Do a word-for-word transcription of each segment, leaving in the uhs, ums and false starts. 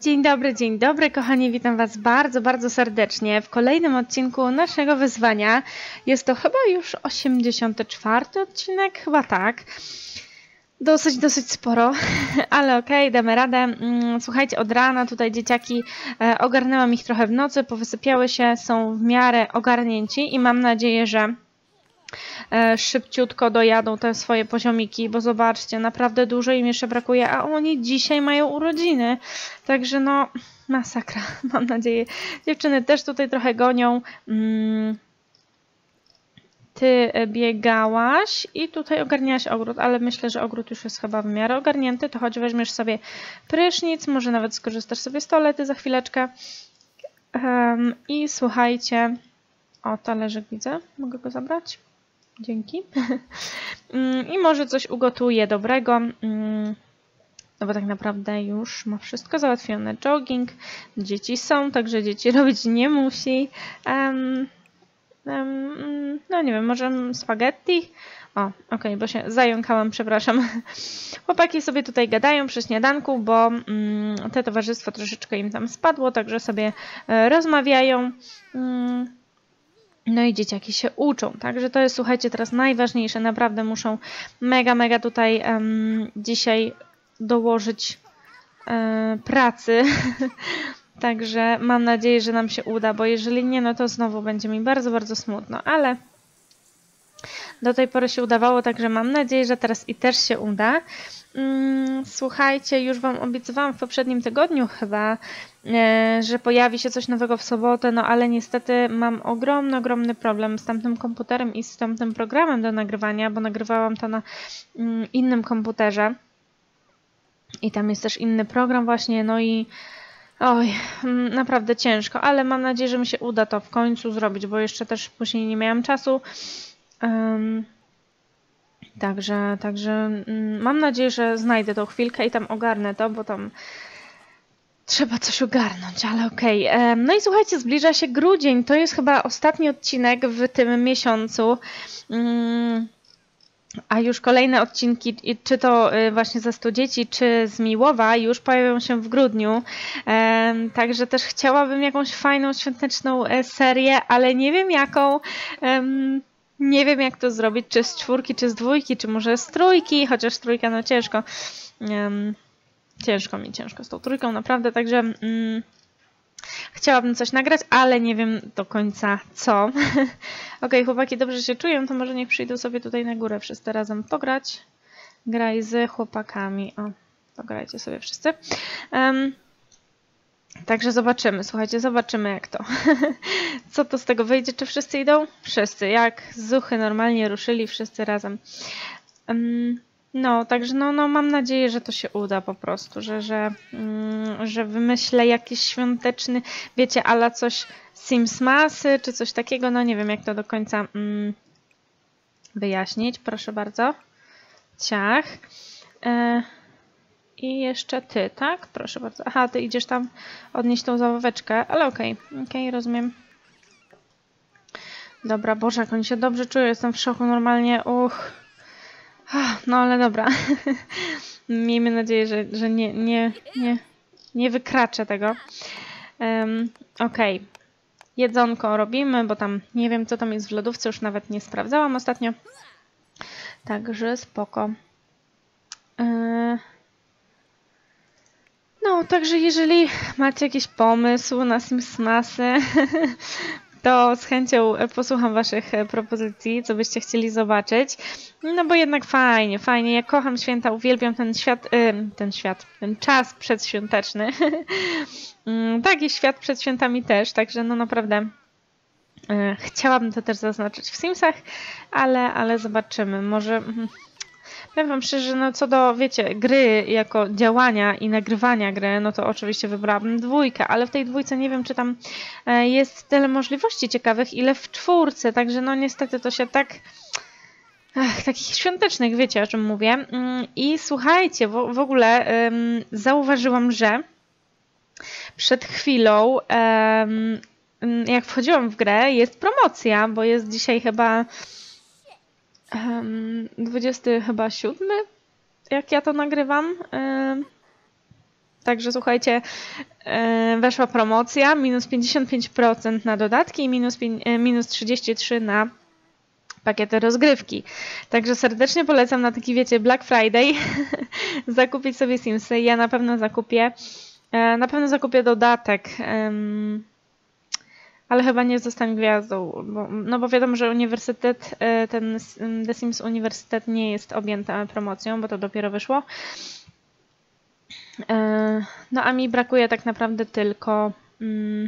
Dzień dobry, dzień dobry, kochani, witam Was bardzo, bardzo serdecznie w kolejnym odcinku naszego wyzwania. Jest to chyba już osiemdziesiąty czwarty odcinek, chyba tak. Dosyć, dosyć sporo, ale okej, okay, damy radę. Słuchajcie, od rana tutaj dzieciaki, e, ogarnęłam ich trochę w nocy, powysypiały się, są w miarę ogarnięci i mam nadzieję, że e, szybciutko dojadą te swoje poziomiki, bo zobaczcie, naprawdę dużo im jeszcze brakuje, a oni dzisiaj mają urodziny, także no masakra, mam nadzieję. Dziewczyny też tutaj trochę gonią. Mm. Ty biegałaś i tutaj ogarniałaś ogród, ale myślę, że ogród już jest chyba w miarę ogarnięty, to choć weźmiesz sobie prysznic, może nawet skorzystasz sobie z toalety za chwileczkę. Um, I słuchajcie, o, talerzyk widzę, mogę go zabrać? Dzięki. I może coś ugotuję dobrego, no bo tak naprawdę już ma wszystko załatwione. Jogging, dzieci są, także dzieci robić nie musi. Um, Um, no nie wiem, może spaghetti? O, okej, okay, bo się zająkałam, przepraszam. Chłopaki sobie tutaj gadają przy śniadanku, bo um, te towarzystwo troszeczkę im tam spadło, także sobie e, rozmawiają. Um, no i dzieciaki się uczą, także to jest, słuchajcie, teraz najważniejsze. Naprawdę muszą mega, mega tutaj um, dzisiaj dołożyć e, pracy. Także mam nadzieję, że nam się uda, bo jeżeli nie, no to znowu będzie mi bardzo, bardzo smutno, ale do tej pory się udawało, także mam nadzieję, że teraz i też się uda. Słuchajcie, już Wam obiecywałam w poprzednim tygodniu chyba, że pojawi się coś nowego w sobotę, no ale niestety mam ogromny, ogromny problem z tamtym komputerem i z tamtym programem do nagrywania, bo nagrywałam to na innym komputerze i tam jest też inny program właśnie, no i oj, naprawdę ciężko, ale mam nadzieję, że mi się uda to w końcu zrobić, bo jeszcze też później nie miałam czasu. Um, także, także um, mam nadzieję, że znajdę tą chwilkę i tam ogarnę to, bo tam trzeba coś ogarnąć, ale okej. Okay. Um, no i słuchajcie, zbliża się grudzień, to jest chyba ostatni odcinek w tym miesiącu. Um, A już kolejne odcinki, czy to właśnie ze stu dzieci, czy z Miłowa, już pojawią się w grudniu. E, także też chciałabym jakąś fajną, świąteczną serię, ale nie wiem jaką. E, nie wiem jak to zrobić, czy z czwórki, czy z dwójki, czy może z trójki, chociaż trójka no ciężko. E, ciężko mi, ciężko z tą trójką, naprawdę, także... Mm, chciałabym coś nagrać, ale nie wiem do końca co. Ok, chłopaki dobrze się czują, to może niech przyjdą sobie tutaj na górę wszyscy razem pograć. Graj z chłopakami. O, pograjcie sobie wszyscy. Um, także zobaczymy, słuchajcie, zobaczymy jak to. Co to z tego wyjdzie, czy wszyscy idą? Wszyscy, jak zuchy normalnie ruszyli wszyscy razem. Um, No, także no, no mam nadzieję, że to się uda po prostu, że, że, mm, że wymyślę jakiś świąteczny, wiecie, ala coś Simsmasy, czy coś takiego, no nie wiem jak to do końca mm, wyjaśnić, proszę bardzo. Ciach. E, I jeszcze ty, tak? Proszę bardzo. Aha, ty idziesz tam odnieść tą zabaweczkę, ale okej, okay. okej, okay, rozumiem. Dobra, Boże, jak oni się dobrze czują, jestem w szoku normalnie, uch. No ale dobra, miejmy nadzieję, że, że nie, nie, nie, nie wykraczę tego. Um, Okej, okay. Jedzonko robimy, bo tam nie wiem co tam jest w lodówce, już nawet nie sprawdzałam ostatnio. Także spoko. Yy... No, także jeżeli macie jakiś pomysł na Simsmasy, to z chęcią posłucham Waszych propozycji, co byście chcieli zobaczyć. No bo jednak fajnie, fajnie. Ja kocham święta, uwielbiam ten świat, ten świat, ten czas przedświąteczny. Tak, i świat przed świętami też, także no naprawdę chciałabym to też zaznaczyć w Simsach, ale, ale zobaczymy. Może... Powiem Wam szczerze, no co do, wiecie, gry jako działania i nagrywania gry, no to oczywiście wybrałabym dwójkę, ale w tej dwójce nie wiem, czy tam jest tyle możliwości ciekawych, ile w czwórce, także no niestety to się tak... Ach, takich świątecznych, wiecie o czym mówię. I słuchajcie, w, w ogóle um, zauważyłam, że przed chwilą, um, jak wchodziłam w grę, jest promocja, bo jest dzisiaj chyba... dwudziesty chyba siódmy, jak ja to nagrywam. Także słuchajcie, weszła promocja, minus pięćdziesiąt pięć procent na dodatki i minus, minus trzydzieści trzy procent na pakiety rozgrywki. Także serdecznie polecam na taki, wiecie, Black Friday zakupić sobie Simsy. Ja na pewno zakupię, na pewno zakupię dodatek, ale chyba nie zostań gwiazdą, bo, no bo wiadomo, że uniwersytet, ten The Sims Uniwersytet nie jest objęty promocją, bo to dopiero wyszło. No a mi brakuje tak naprawdę tylko mm,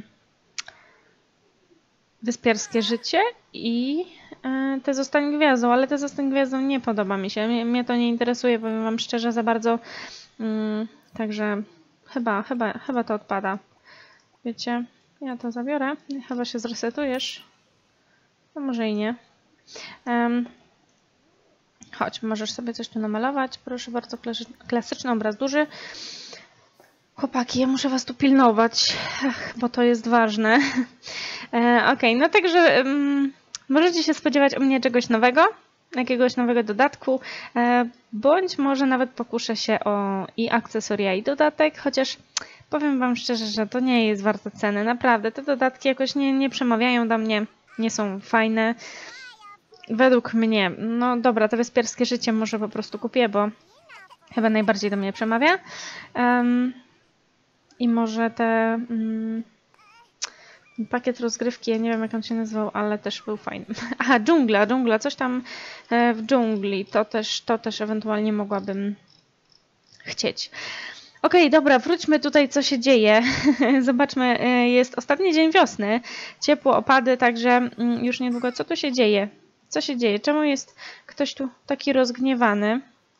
Wyspiarskie życie i te Zostań gwiazdą, ale te Zostań gwiazdą nie podoba mi się. Mnie, mnie to nie interesuje, powiem wam szczerze, za bardzo. Mm, także chyba, chyba, chyba to odpada. Wiecie, ja to zabiorę. Chyba się zresetujesz. No może i nie. Um, chodź, możesz sobie coś tu namalować. Proszę bardzo, klasyczny obraz duży. Chłopaki, ja muszę was tu pilnować, Ach, bo to jest ważne. E, ok, no także um, możecie się spodziewać u mnie czegoś nowego, jakiegoś nowego dodatku, e, bądź może nawet pokuszę się o i akcesoria, i dodatek, chociaż powiem wam szczerze, że to nie jest warte ceny. Naprawdę, te dodatki jakoś nie, nie przemawiają do mnie, nie są fajne. Według mnie, no dobra, to Wyspiarskie życie może po prostu kupię, bo chyba najbardziej do mnie przemawia. Um, I może te mm, pakiet rozgrywki, ja nie wiem jak on się nazywał, ale też był fajny. Aha, dżungla, dżungla, coś tam w dżungli, to też, to też ewentualnie mogłabym chcieć. Okej, okay, dobra, wróćmy tutaj, co się dzieje. Zobaczmy, jest ostatni dzień wiosny, ciepło, opady, także już niedługo, co tu się dzieje? Co się dzieje? Czemu jest ktoś tu taki rozgniewany?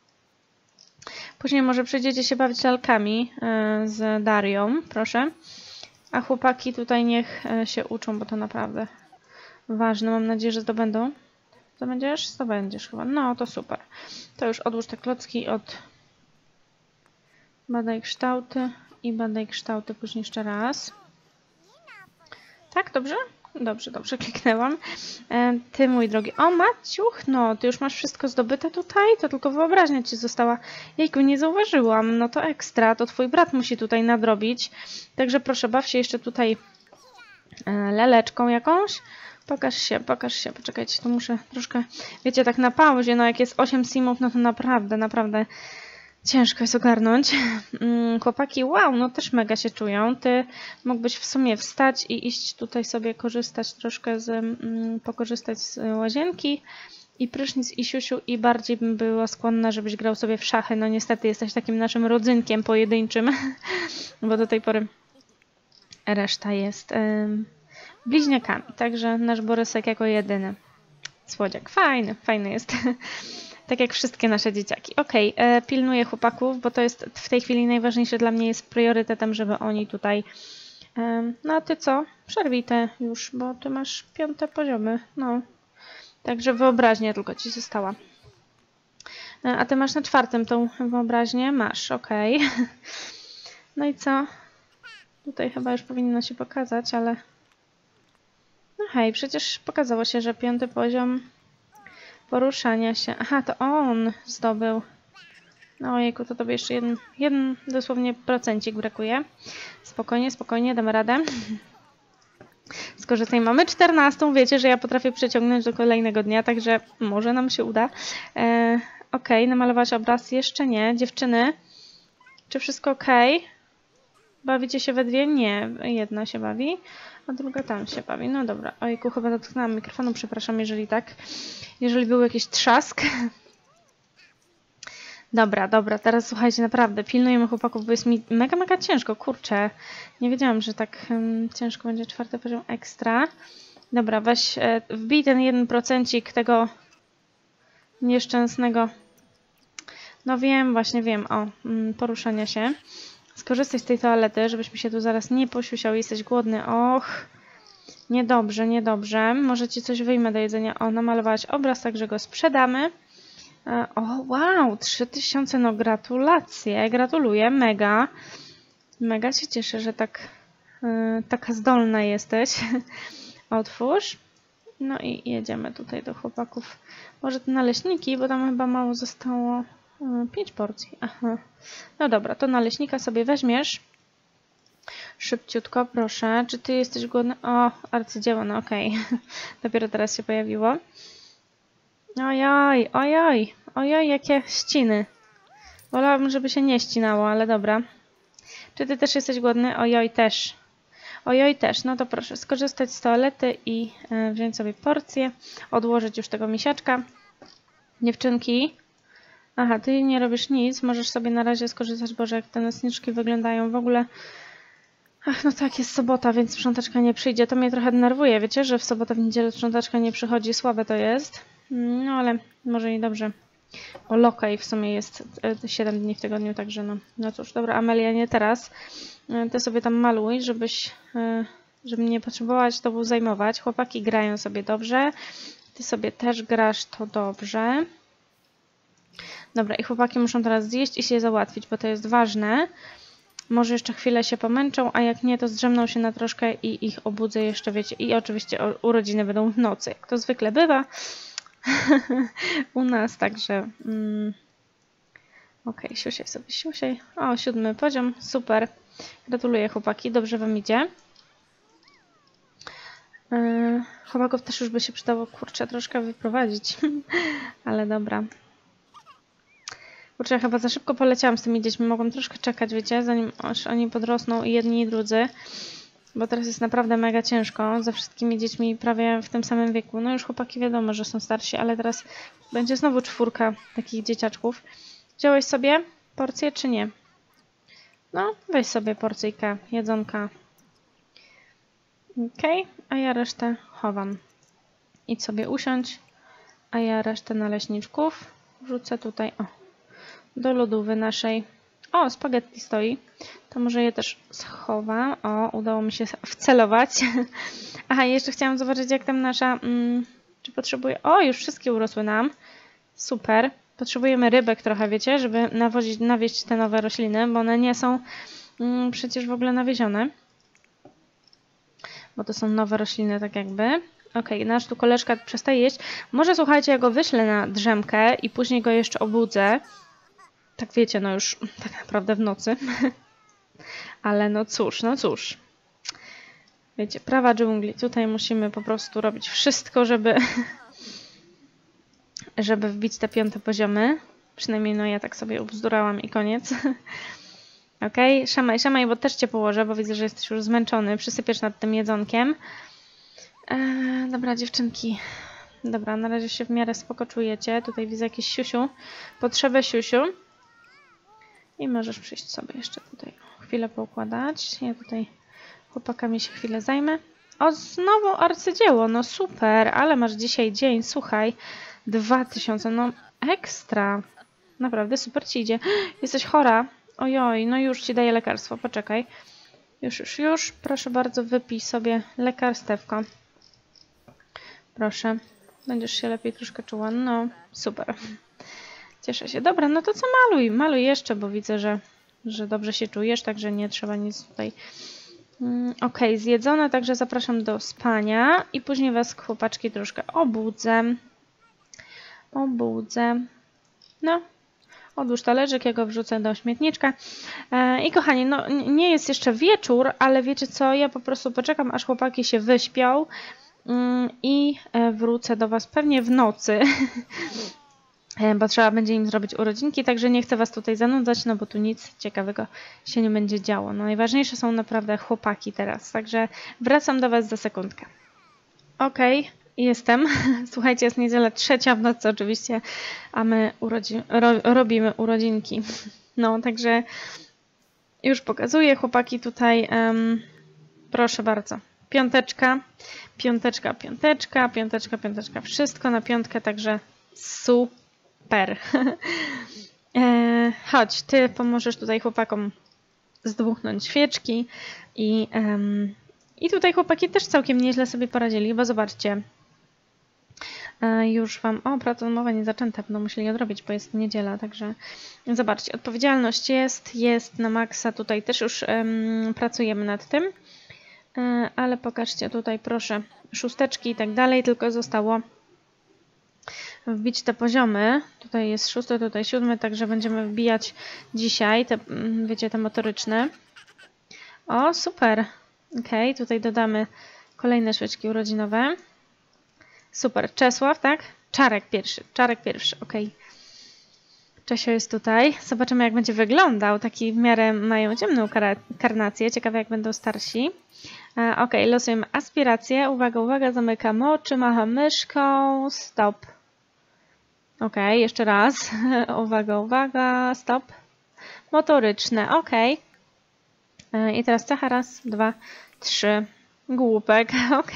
Później może przyjdziecie się bawić lalkami z Darią, proszę. A chłopaki tutaj niech się uczą, bo to naprawdę ważne. Mam nadzieję, że zdobędą. Zdobędziesz? Zdobędziesz chyba. No, to super. To już odłóż te klocki od badaj kształty i badaj kształty później jeszcze raz. Tak, dobrze? Dobrze, dobrze, kliknęłam. E, ty, mój drogi. O, Maciuch, no, ty już masz wszystko zdobyte tutaj? To tylko wyobraźnia ci została. Jejku, nie zauważyłam. No to ekstra, to twój brat musi tutaj nadrobić. Także proszę, baw się jeszcze tutaj e, leleczką jakąś. Pokaż się, pokaż się. Poczekajcie, to muszę troszkę, wiecie, tak na pauzie. No jak jest osiem simów, no to naprawdę, naprawdę ciężko jest ogarnąć. Chłopaki, wow, no też mega się czują. Ty mógłbyś w sumie wstać i iść tutaj sobie korzystać troszkę z, mm, pokorzystać z łazienki i prysznic i siusiu i bardziej bym była skłonna, żebyś grał sobie w szachy. No niestety jesteś takim naszym rodzynkiem pojedynczym, bo do tej pory reszta jest ym, bliźniakami. Także nasz Borysek jako jedyny słodziak. Fajny, fajny jest. Tak jak wszystkie nasze dzieciaki. Okej, okay, pilnuję chłopaków, bo to jest w tej chwili najważniejsze dla mnie, jest priorytetem, żeby oni tutaj... Um, no a ty co? Przerwij te już, bo ty masz piąte poziomy. No, także wyobraźnia tylko ci została. A ty masz na czwartym tą wyobraźnię? Masz, okej. Okay. No i co? Tutaj chyba już powinno się pokazać, ale... No hej, przecież pokazało się, że piąty poziom... Poruszania się. Aha, to on zdobył. No ojejku, to tobie jeszcze jeden, jeden dosłownie procencik brakuje. Spokojnie, spokojnie, damy radę. Skorzystaj. Mamy czternastą, wiecie, że ja potrafię przeciągnąć do kolejnego dnia, także może nam się uda. E, ok, namalować obraz? Jeszcze nie. Dziewczyny, czy wszystko ok? Bawicie się we dwie? Nie, jedna się bawi, a druga tam się bawi. No dobra, ojejku, chyba dotknęłam mikrofonu, przepraszam, jeżeli tak. Jeżeli był jakiś trzask. Dobra, dobra, teraz słuchajcie, naprawdę, pilnujemy chłopaków, bo jest mi mega, mega ciężko, kurczę. Nie wiedziałam, że tak um, ciężko będzie czwarty poziom ekstra. Dobra, weź, e, wbij ten jeden procencik tego nieszczęsnego. No wiem, właśnie wiem, o, mm, poruszania się. Skorzystaj z tej toalety, żebyś mi się tu zaraz nie posiusiał. Jesteś głodny. Och, niedobrze, niedobrze. Może ci coś wyjmę do jedzenia. O, namalowałaś obraz, także go sprzedamy. O, wow, trzy tysiące, no gratulacje, gratuluję, mega. Mega się cieszę, że tak yy, taka zdolna jesteś. Otwórz. No i jedziemy tutaj do chłopaków. Może te naleśniki, bo tam chyba mało zostało Pięć porcji. Aha. No dobra, to naleśnika sobie weźmiesz. Szybciutko, proszę. Czy ty jesteś głodny? O, arcydzieło, no okej. Okay. Dopiero teraz się pojawiło. Ojoj, ojoj, ojoj, jakie ściny. Wolałabym, żeby się nie ścinało, ale dobra. Czy ty też jesteś głodny? Ojoj, też. Ojoj, też. No to proszę skorzystać z toalety i y, wziąć sobie porcję. Odłożyć już tego misiaczka. Dziewczynki. Aha, ty nie robisz nic. Możesz sobie na razie skorzystać. Boże, jak te nocniczki wyglądają w ogóle. Ach, no tak, jest sobota, więc sprzątaczka nie przyjdzie. To mnie trochę denerwuje, wiecie, że w sobotę, w niedzielę sprzątaczka nie przychodzi. Słabe to jest. No ale może i dobrze. Bo lokaj w sumie jest siedem dni w tygodniu, także no. No cóż, dobra, Amelia, nie teraz. Ty sobie tam maluj, żebyś, żeby nie potrzebować tobą zajmować. Chłopaki grają sobie dobrze. Ty sobie też grasz to dobrze. Dobra, i chłopaki muszą teraz zjeść i się załatwić, bo to jest ważne. Może jeszcze chwilę się pomęczą, a jak nie, to zdrzemną się na troszkę i ich obudzę jeszcze, wiecie. I oczywiście urodziny będą w nocy, jak to zwykle bywa. U nas, także... Mm, Okej, okay, siusiaj sobie, siusiaj. O, siódmy poziom, super. Gratuluję, chłopaki, dobrze wam idzie. Yy, chłopaków też już by się przydało, kurczę, troszkę wyprowadzić. Ale dobra. Kurczę, ja chyba za szybko poleciałam z tymi dziećmi. Mogłam troszkę czekać, wiecie, zanim aż oni podrosną i jedni i drudzy. Bo teraz jest naprawdę mega ciężko ze wszystkimi dziećmi prawie w tym samym wieku. No już chłopaki wiadomo, że są starsi, ale teraz będzie znowu czwórka takich dzieciaczków. Wziąłeś sobie porcję czy nie? No, weź sobie porcyjkę, jedzonka. Okej, okay. A ja resztę chowam. Idź sobie usiądź, a ja resztę naleśniczków wrzucę tutaj, o, do lodówy naszej. O, spaghetti stoi. To może je też schowam. O, udało mi się wcelować. Aha, jeszcze chciałam zobaczyć, jak tam nasza... Mm, czy potrzebuje... O, już wszystkie urosły nam. Super. Potrzebujemy rybek trochę, wiecie, żeby nawozić, nawieść te nowe rośliny, bo one nie są mm, przecież w ogóle nawiezione. Bo to są nowe rośliny, tak jakby. Okej, okay, nasz tu koleżka przestaje jeść. Może, słuchajcie, ja go wyślę na drzemkę i później go jeszcze obudzę. Tak wiecie, no już tak naprawdę w nocy. Ale no cóż, no cóż. Wiecie, prawa dżungli. Tutaj musimy po prostu robić wszystko, żeby żeby wbić te piąte poziomy. Przynajmniej no ja tak sobie ubzdurałam i koniec. Okej, okay. Szamaj, szamaj, bo też cię położę, bo widzę, że jesteś już zmęczony. Przysypiesz nad tym jedzonkiem. Eee, dobra, dziewczynki. Dobra, na razie się w miarę spoko czujecie. Tutaj widzę jakieś siusiu. Potrzebę siusiu. I możesz przyjść sobie jeszcze tutaj chwilę poukładać. Ja tutaj chłopakami się chwilę zajmę. O, znowu arcydzieło, no super, ale masz dzisiaj dzień, słuchaj. Dwa tysiące, no ekstra. Naprawdę super ci idzie. Jesteś chora. Ojoj, no już ci daję lekarstwo, poczekaj. Już, już, już. Proszę bardzo, wypij sobie lekarstewko. Proszę. Będziesz się lepiej troszkę czuła. No, super. Cieszę się. Dobra, no to co maluj? Maluj jeszcze, bo widzę, że, że dobrze się czujesz, także nie trzeba nic tutaj... Mm, ok, zjedzone, także zapraszam do spania i później was, chłopaczki, troszkę obudzę. Obudzę. No, odłóż talerzyk, ja go wrzucę do śmietniczka. E, I kochani, no nie jest jeszcze wieczór, ale wiecie co, ja po prostu poczekam, aż chłopaki się wyśpią mm, i wrócę do was pewnie w nocy. Bo trzeba będzie im zrobić urodzinki, także nie chcę was tutaj zanudzać, no bo tu nic ciekawego się nie będzie działo. No najważniejsze są naprawdę chłopaki teraz, także wracam do was za sekundkę. Okej, okay, jestem. Słuchajcie, jest niedziela trzecia w nocy oczywiście, a my urodzi ro robimy urodzinki. No, także już pokazuję, chłopaki tutaj, um, proszę bardzo. Piąteczka, piąteczka, piąteczka, piąteczka, piąteczka, wszystko na piątkę, także super. Super. e, chodź, ty pomożesz tutaj chłopakom zdmuchnąć świeczki i, um, i tutaj chłopaki też całkiem nieźle sobie poradzili, bo zobaczcie, e, już wam, o, praca domowa nie zaczęta, będą musieli odrobić, bo jest niedziela, także zobaczcie, odpowiedzialność jest, jest na maksa, tutaj też już um, pracujemy nad tym, e, ale pokażcie tutaj proszę szósteczki i tak dalej, tylko zostało wbić te poziomy. Tutaj jest szósty, tutaj siódmy, także będziemy wbijać dzisiaj te, wiecie, te motoryczne. O, super. Ok, tutaj dodamy kolejne świeczki urodzinowe. Super. Czesław, tak? Czarek pierwszy. Czarek pierwszy, ok. Czesio jest tutaj. Zobaczymy, jak będzie wyglądał. Taki w miarę mają ciemną karnację. Ciekawe, jak będą starsi. E, ok, losujemy aspirację. Uwaga, uwaga, zamykam oczy, macham myszką. Stop. Ok, jeszcze raz. Uwaga, uwaga, stop. Motoryczne, ok. E, I teraz cecha, raz, dwa, trzy. Głupek, ok.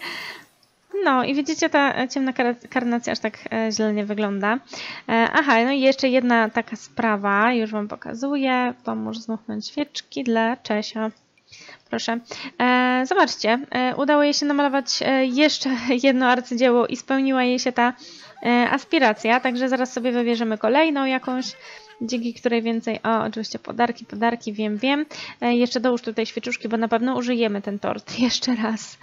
No i widzicie, ta ciemna karnacja aż tak e, źle nie wygląda. E, aha, no i jeszcze jedna taka sprawa, już Wam pokazuję. Pomóż zmuchnąć świeczki dla Czesia. Proszę. E, zobaczcie, e, udało jej się namalować e, jeszcze jedno arcydzieło i spełniła jej się ta e, aspiracja, także zaraz sobie wybierzemy kolejną jakąś, dzięki której więcej... O, oczywiście podarki, podarki, wiem, wiem. E, jeszcze dołóż tutaj świeczuszki, bo na pewno użyjemy ten tort jeszcze raz.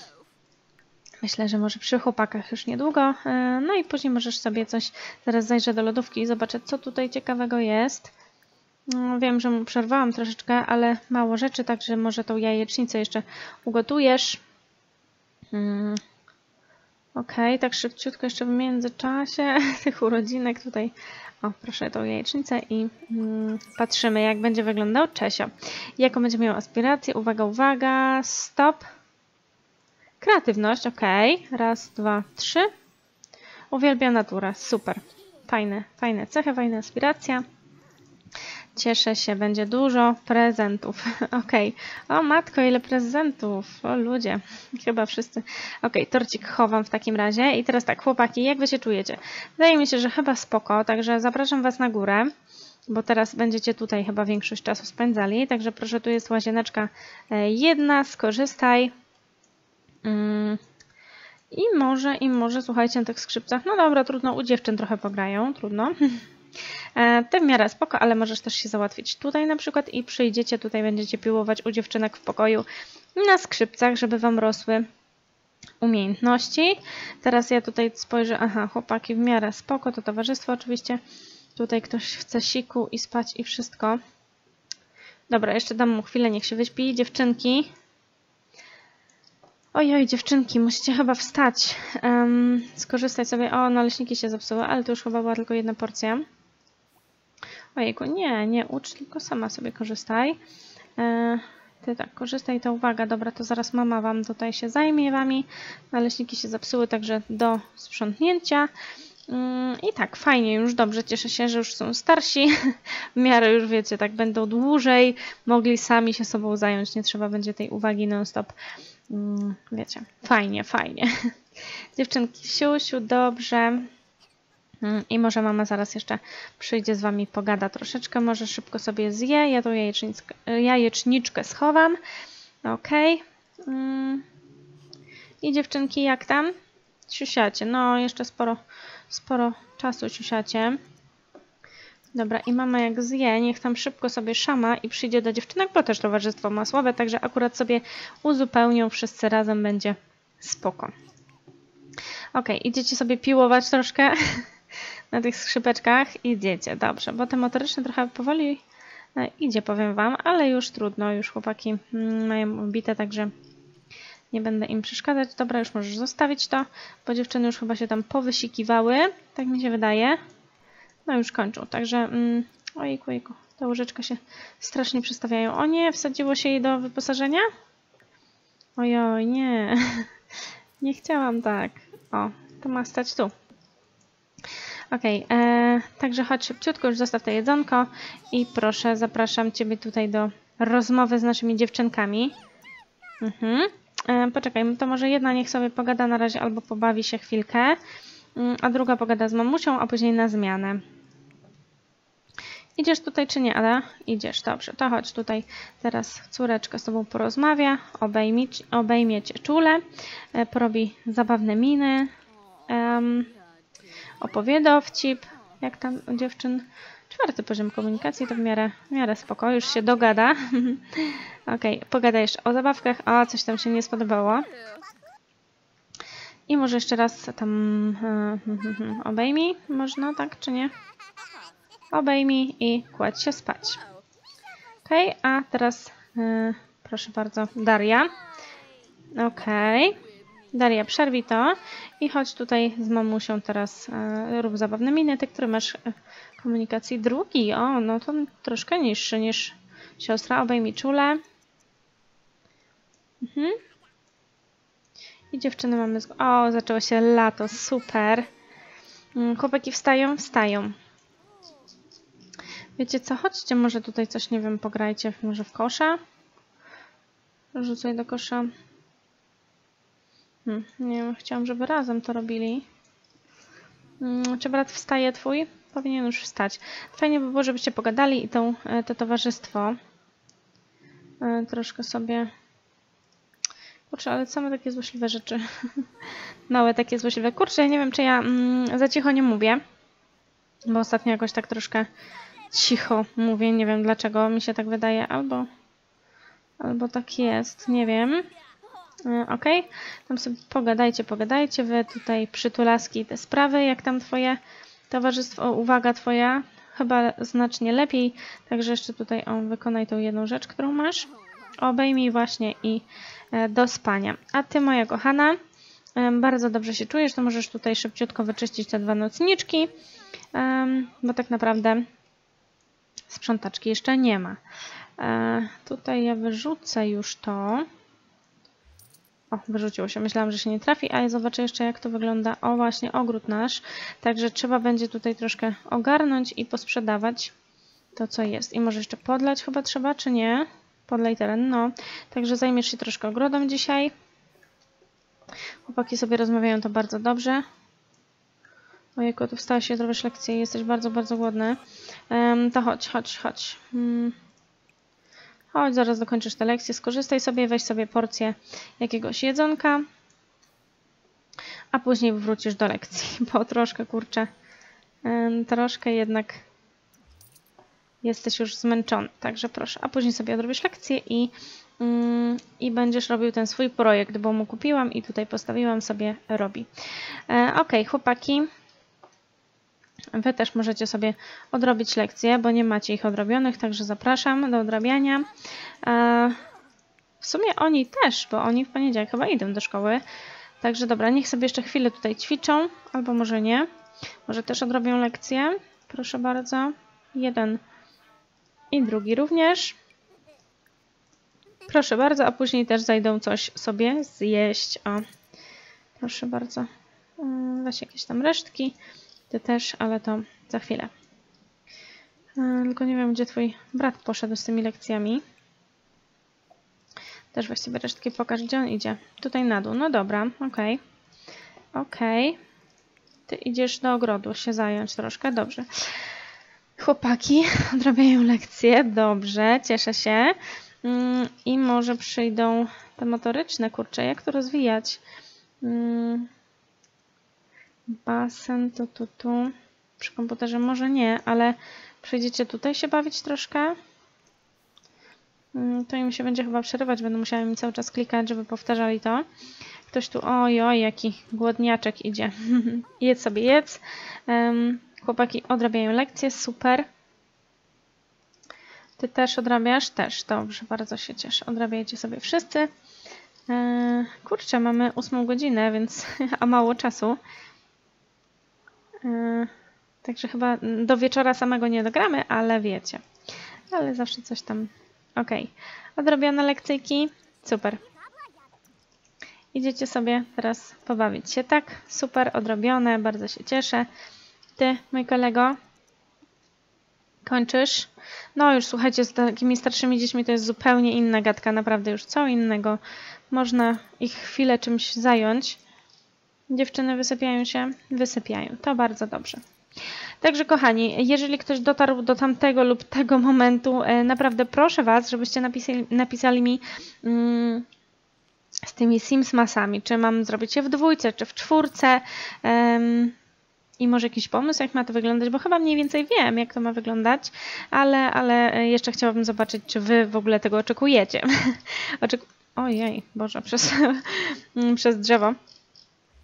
Myślę, że może przy chłopakach już niedługo. No i później możesz sobie coś... Zaraz zajrzę do lodówki i zobaczę, co tutaj ciekawego jest. No, wiem, że mu przerwałam troszeczkę, ale mało rzeczy, także może tą jajecznicę jeszcze ugotujesz. Hmm. Ok, tak szybciutko jeszcze w międzyczasie tych urodzinek tutaj... O, proszę tą jajecznicę i hmm, patrzymy, jak będzie wyglądał Czesio. Jaką będzie miał aspirację? Uwaga, uwaga, stop. Kreatywność, ok. Raz, dwa, trzy. Uwielbiam naturę, super. Fajne, fajne cechy, fajna aspiracja. Cieszę się, będzie dużo prezentów. Ok. O matko, ile prezentów. O ludzie, chyba wszyscy. Ok, torcik chowam w takim razie. I teraz tak, chłopaki, jak wy się czujecie? Wydaje mi się, że chyba spoko, także zapraszam was na górę. Bo teraz będziecie tutaj chyba większość czasu spędzali. Także proszę, tu jest łazieneczka jedna, skorzystaj. I może, i może, słuchajcie, na tych skrzypcach, no dobra, trudno, u dziewczyn trochę pograją, trudno. Te w miarę spoko, ale możesz też się załatwić tutaj na przykład i przyjdziecie, tutaj będziecie piłować u dziewczynek w pokoju na skrzypcach, żeby wam rosły umiejętności. Teraz ja tutaj spojrzę, aha, chłopaki w miarę spoko, to towarzystwo oczywiście. Tutaj ktoś chce siku i spać i wszystko. Dobra, jeszcze dam mu chwilę, niech się wyśpi. Dziewczynki. Ojoj, dziewczynki, musicie chyba wstać, um, skorzystać sobie. O, naleśniki się zepsuły, ale to już chyba była tylko jedna porcja. Ojejku, nie, nie ucz, tylko sama sobie korzystaj. E, ty tak, korzystaj, to uwaga, dobra, to zaraz mama wam tutaj się zajmie wami. Naleśniki się zepsuły, także do sprzątnięcia. Um, I tak, fajnie, już dobrze, cieszę się, że już są starsi. W miarę już wiecie, tak będą dłużej, mogli sami się sobą zająć, nie trzeba będzie tej uwagi non-stop. Wiecie, fajnie, fajnie. Dziewczynki, siusiu, dobrze. I może mama zaraz jeszcze przyjdzie z wami, pogada troszeczkę, może szybko sobie zje. Ja tą jajeczniczkę schowam. Ok. I dziewczynki, jak tam? Siusiacie. No, jeszcze sporo, sporo czasu siusiacie. Dobra, i mama jak zje, niech tam szybko sobie szama i przyjdzie do dziewczynek, bo też towarzystwo ma słabe, także akurat sobie uzupełnią wszyscy razem, będzie spoko. Ok, idziecie sobie piłować troszkę na tych skrzypeczkach. Idziecie, dobrze, bo te motoryczne trochę powoli e, idzie, powiem wam, ale już trudno, już chłopaki mm, mają ubite, także nie będę im przeszkadzać. Dobra, już możesz zostawić to, bo dziewczyny już chyba się tam powysikiwały, tak mi się wydaje. No już kończą, także mm, ojejku, ojejku, ta łyżeczka się strasznie przestawiają. O nie, wsadziło się jej do wyposażenia? Ojoj, nie, nie chciałam tak. O, to ma stać tu. Okej, okay, także chodź szybciutko, już zostaw to jedzonko i proszę, zapraszam ciebie tutaj do rozmowy z naszymi dziewczynkami. Mhm. E, poczekaj, to może jedna niech sobie pogada na razie albo pobawi się chwilkę, a druga pogada z mamusią, a później na zmianę. Idziesz tutaj czy nie, Ada? Idziesz, dobrze. To chodź tutaj teraz córeczka z tobą porozmawia, obejmie, obejmie cię czule, porobi zabawne miny, um, opowie dowcip, jak tam u dziewczyn. Czwarty poziom komunikacji to w miarę, w miarę spoko, już się dogada. Okej, okay, pogada jeszcze o zabawkach. O, coś tam się nie spodobało. I może jeszcze raz tam yy, obejmij, można tak czy nie? Obejmij i kładź się spać. Ok, a teraz yy, proszę bardzo, Daria. Ok, Daria, przerwij to i chodź tutaj z mamusią teraz, yy, rób zabawne miny, ty, który masz yy, komunikacji drugi. O, no to troszkę niższy niż siostra, obejmij czule. Mhm. I dziewczyny mamy... Z... O, zaczęło się lato, super. Chłopaki wstają? Wstają. Wiecie co, chodźcie może tutaj coś, nie wiem, pograjcie może w kosza. Rzucaj do kosza. Hmm, nie wiem, chciałam, żeby razem to robili. Hmm, czy brat wstaje twój? Powinien już wstać. Fajnie by było, żebyście pogadali i tą, to towarzystwo troszkę sobie... Kurczę, ale same takie złośliwe rzeczy. Małe takie złośliwe. Kurczę, ja nie wiem, czy ja mm, za cicho nie mówię. Bo ostatnio jakoś tak troszkę cicho mówię. Nie wiem dlaczego mi się tak wydaje. Albo, albo tak jest. Nie wiem. Yy, ok. Tam sobie pogadajcie, pogadajcie. Wy tutaj przytulaski te sprawy. Jak tam twoje towarzystwo? Uwaga twoja. Chyba znacznie lepiej. Także jeszcze tutaj o, wykonaj tą jedną rzecz, którą masz. Obejmij właśnie i do spania. A ty, moja kochana, bardzo dobrze się czujesz, to możesz tutaj szybciutko wyczyścić te dwa nocniczki, bo tak naprawdę sprzątaczki jeszcze nie ma. Tutaj ja wyrzucę już to. O, wyrzuciło się. Myślałam, że się nie trafi, a ja zobaczę jeszcze, jak to wygląda. O, właśnie ogród nasz. Także trzeba będzie tutaj troszkę ogarnąć i posprzedawać to, co jest. I może jeszcze podlać chyba trzeba, czy nie? Podlej teren, no. Także zajmiesz się troszkę ogrodą dzisiaj. Chłopaki sobie rozmawiają, to bardzo dobrze. Ojejku, tu wstałaś się, zrobisz lekcję i jesteś bardzo, bardzo głodny. Um, to chodź, chodź, chodź. Hmm. Chodź, zaraz dokończysz tę lekcję. Skorzystaj sobie, weź sobie porcję jakiegoś jedzonka. A później wrócisz do lekcji, bo troszkę, kurczę, um, troszkę jednak... Jesteś już zmęczony, także proszę. A później sobie odrobisz lekcję i, mm, i będziesz robił ten swój projekt, bo mu kupiłam i tutaj postawiłam sobie robi. E, ok, chłopaki. Wy też możecie sobie odrobić lekcje, bo nie macie ich odrobionych, także zapraszam do odrabiania. E, w sumie oni też, bo oni w poniedziałek chyba idą do szkoły. Także dobra, niech sobie jeszcze chwilę tutaj ćwiczą, albo może nie. Może też odrobią lekcje. Proszę bardzo. Jeden. I drugi również. Proszę bardzo, a później też zajdą coś sobie zjeść. O, proszę bardzo. Weź jakieś tam resztki. Ty też, ale to za chwilę. Tylko nie wiem, gdzie twój brat poszedł z tymi lekcjami. Też weź sobie resztki, pokaż, gdzie on idzie. Tutaj na dół. No dobra, okej. Okay. Okej. Okay. Ty idziesz do ogrodu się zająć troszkę. Dobrze. Chłopaki odrabiają lekcje, dobrze, cieszę się. Mm, I może przyjdą te motoryczne, kurczę, jak to rozwijać? Mm, basen, tu, tu, tu. Przy komputerze może nie, ale przyjdziecie tutaj się bawić troszkę. Mm, to im się będzie chyba przerywać, będę musiała im cały czas klikać, żeby powtarzali to. Ktoś tu, oj, oj, jaki głodniaczek idzie. Jedz sobie, jedz. Um, Chłopaki odrabiają lekcje, super. Ty też odrabiasz? Też, dobrze, bardzo się cieszę. Odrabiajcie sobie wszyscy. Eee, kurczę, mamy ósmą godzinę, więc a mało czasu. Eee, także chyba do wieczora samego nie dogramy, ale wiecie. Ale zawsze coś tam... Okej. Okay. Odrobione lekcyjki? Super. Idziecie sobie teraz pobawić się, tak? Super, odrobione, bardzo się cieszę. Ty, mój kolego, kończysz? No już słuchajcie, z takimi starszymi dziećmi to jest zupełnie inna gadka, naprawdę już co innego. Można ich chwilę czymś zająć. Dziewczyny wysypiają się? Wysypiają. To bardzo dobrze. Także kochani, jeżeli ktoś dotarł do tamtego lub tego momentu, naprawdę proszę Was, żebyście napisali, napisali mi mm, z tymi Sims masami, czy mam zrobić je w dwójce, czy w czwórce. Um, I może jakiś pomysł, jak ma to wyglądać, bo chyba mniej więcej wiem, jak to ma wyglądać, ale, ale jeszcze chciałabym zobaczyć, czy Wy w ogóle tego oczekujecie. Oczek Ojej, Boże, przez, przez drzewo.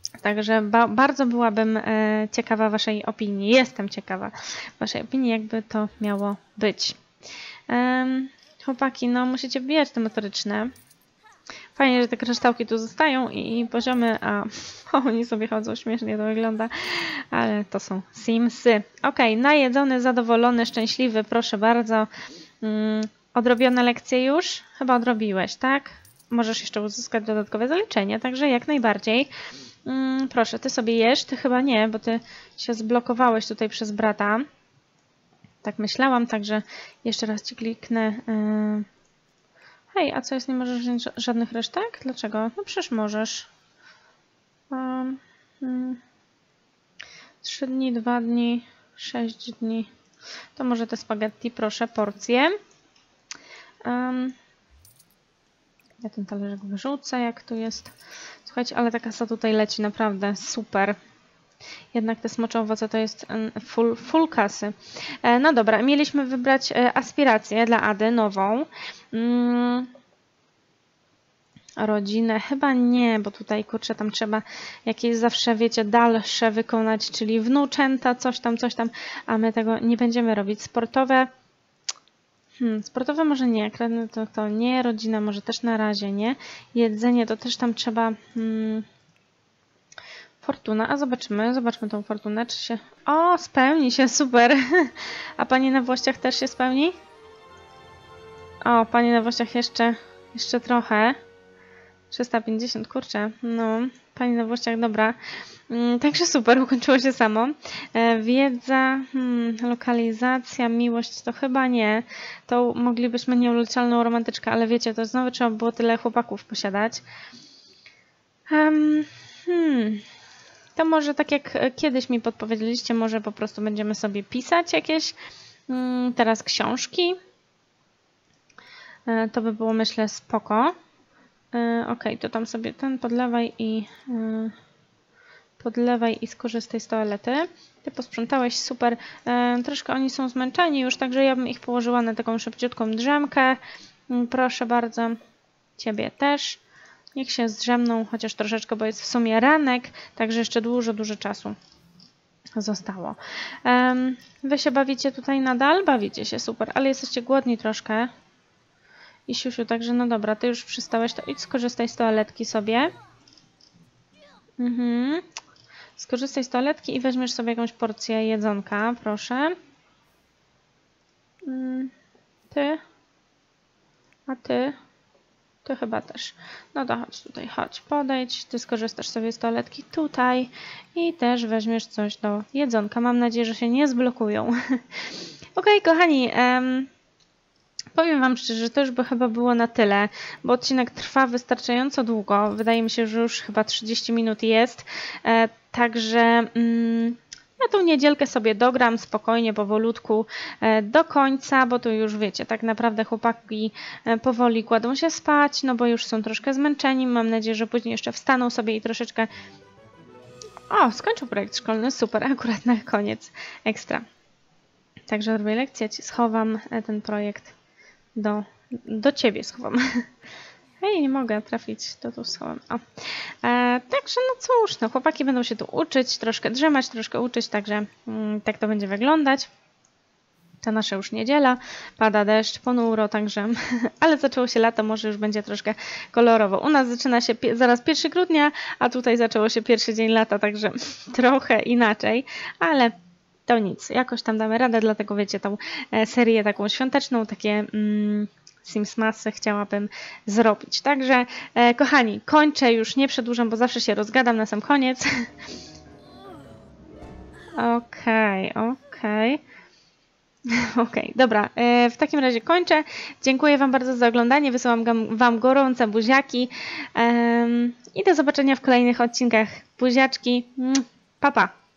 Także ba bardzo byłabym e, ciekawa waszej opinii. Jestem ciekawa waszej opinii, jakby to miało być. Um, chłopaki, no musicie wbijać te motoryczne. Fajnie, że te kryształki tu zostają i, i poziomy, a oni sobie chodzą, śmiesznie to wygląda, ale to są Simsy. Ok, najedzony, zadowolony, szczęśliwy, proszę bardzo. Um, odrobione lekcje już? Chyba odrobiłeś, tak? Możesz jeszcze uzyskać dodatkowe zaliczenie, także jak najbardziej. Um, proszę, ty sobie jesz, ty chyba nie, bo ty się zblokowałeś tutaj przez brata. Tak myślałam, także jeszcze raz ci kliknę. Yy. Hej, a co jest, nie możesz wziąć żadnych resztek? Dlaczego? No przecież możesz. Um, hmm. Trzy dni, dwa dni, sześć dni. To może te spaghetti, proszę, porcje. Um, ja ten talerzyk wyrzucę, jak tu jest. Słuchajcie, ale ta kasa tutaj leci naprawdę super. Jednak te smocze owoce to jest full, full kasy. E, no dobra, mieliśmy wybrać e, aspirację dla Ady, nową. Mm. Rodzinę chyba nie, bo tutaj kurczę tam trzeba jakieś zawsze, wiecie, dalsze wykonać, czyli wnuczęta, coś tam, coś tam, a my tego nie będziemy robić. Sportowe, hmm, sportowe może nie, kredny to, to nie, rodzina może też na razie nie, jedzenie to też tam trzeba, hmm, fortuna, a zobaczymy, zobaczmy tą fortunę, czy się, o, spełni się, super, a pani na Włościach też się spełni? O, pani na Włościach jeszcze, jeszcze trochę. trzysta pięćdziesiąt, kurczę, no, pani na Włościach, dobra. Mm, także super, ukończyło się samo. E, wiedza, hmm, lokalizacja, miłość, to chyba nie. To moglibyśmy nieuleczalną romantyczkę, ale wiecie, to znowu trzeba było tyle chłopaków posiadać. Um, hmm, to może tak jak kiedyś mi podpowiedzieliście, może po prostu będziemy sobie pisać jakieś hmm, teraz książki. E, to by było, myślę, spoko. Ok, to tam sobie ten podlewaj i yy, podlewaj i skorzystaj z toalety. Ty posprzątałeś, super. Yy, troszkę oni są zmęczeni już, także ja bym ich położyła na taką szybciutką drzemkę. Yy, proszę bardzo, ciebie też. Niech się zdrzemną, chociaż troszeczkę, bo jest w sumie ranek, także jeszcze dużo, dużo czasu zostało. Yy, wy się bawicie tutaj nadal? Bawicie się, super, ale jesteście głodni troszkę. I siusiu, także no dobra, ty już przystałeś, to idź skorzystaj z toaletki sobie. Mhm. Skorzystaj z toaletki i weźmiesz sobie jakąś porcję jedzonka, proszę. Ty? A ty? Ty chyba też. No to chodź tutaj, chodź, podejdź, ty skorzystasz sobie z toaletki tutaj i też weźmiesz coś do jedzonka. Mam nadzieję, że się nie zblokują. Okej, kochani, um, powiem wam szczerze, że to już by chyba było na tyle, bo odcinek trwa wystarczająco długo. Wydaje mi się, że już chyba trzydzieści minut jest. E, także mm, ja tą niedzielkę sobie dogram spokojnie, powolutku e, do końca, bo tu już wiecie, tak naprawdę chłopaki e, powoli kładą się spać, no bo już są troszkę zmęczeni. Mam nadzieję, że później jeszcze wstaną sobie i troszeczkę... O, skończył projekt szkolny, super, akurat na koniec, ekstra. Także robię lekcję, ci schowam ten projekt. Do, do ciebie schowam. Hej, nie mogę trafić, to tu schowam. O. E, także no cóż, no, chłopaki będą się tu uczyć, troszkę drzemać, troszkę uczyć, także mm, tak to będzie wyglądać. To nasza już niedziela, pada deszcz, ponuro, także, ale zaczęło się lato, może już będzie troszkę kolorowo. U nas zaczyna się zaraz pierwszego grudnia, a tutaj zaczęło się pierwszy dzień lata, także trochę inaczej, ale... To nic, jakoś tam damy radę, dlatego wiecie, tą serię taką świąteczną, takie mm, Simsmasy chciałabym zrobić. Także, e, kochani, kończę już, nie przedłużam, bo zawsze się rozgadam na sam koniec. Okej, okej. Okay. Okej, okay, dobra, e, w takim razie kończę. Dziękuję wam bardzo za oglądanie, wysyłam wam gorące buziaki e, i do zobaczenia w kolejnych odcinkach. Buziaczki, pa pa!